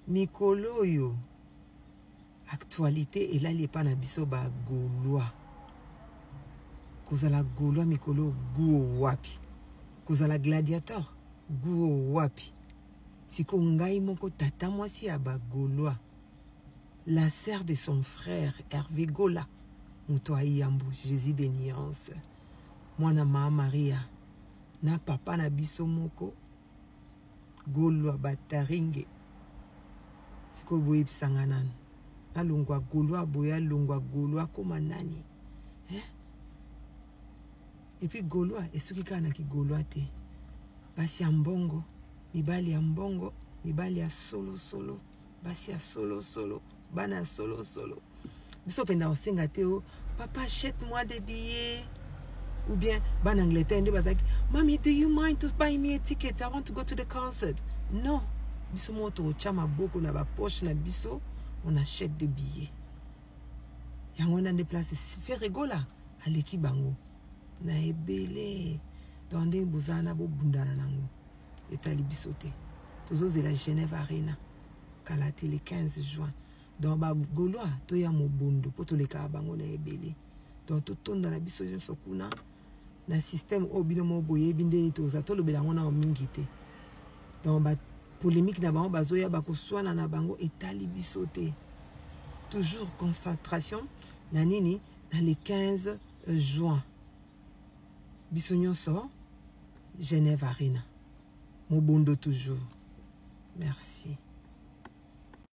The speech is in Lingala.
mikolo yo actualité et là les pas na biso ba Gaulois kozala Gaulois mikolo guo wapi kozala gladiateur guo wapi siko ngai moko tata mwasi ya ba Gaulois la sœur de son frère Hervé Gola muto ayambu Jésus de Nuance mwana mama Maria na papa na biso moko Gaulois bataringe siko boye pisangana na longwa Gaulois boya longwa Gaulois koma nani et puis Gaulois esuki kana ki Gaulois te basi ya mbongo mibali ya mbongo mibali ya solo basi ya solo bana solo biso penda osenga te o papa achète-moi des billets ou bien ban Angleterre nde bazaki mommy do you mind to buy me a ticket I want to go to the concert non biso moto chama boko na ba poche na biso on achète des billets yango na déplacer faire gola aleki bango na ebele dans des bozana bo bundana nango etali biso te tozo de la Genève Arena kalate le 15 juin dans ba Gaulois to ya mobondo po to le ka bango na ebele donc to tonda na biso je sokuna na système obino mo boye bindeni to za to lo belango na mingi te donc ba polémique na bango bazoya ba ko swana na bango etali biso te toujours concentration na nini na le 15 juin biso nyonso Genève Arena mobondo toujours merci.